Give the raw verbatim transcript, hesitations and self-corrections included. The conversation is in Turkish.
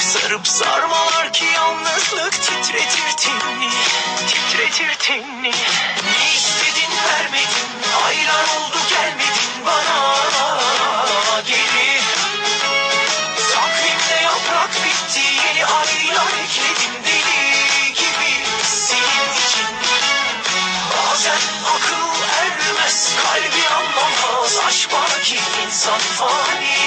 Sarıp sarmalar ki yalnızlık titretir tenini, titretir tenini. Ne istedin vermedin, aylar oldu gelmedin bana geri. Takvimde yaprak bitti, yeni aylar ekledim deli gibi senin için. Bazen akıl ermez, kalbi anlamaz, aşk var ki insan fani.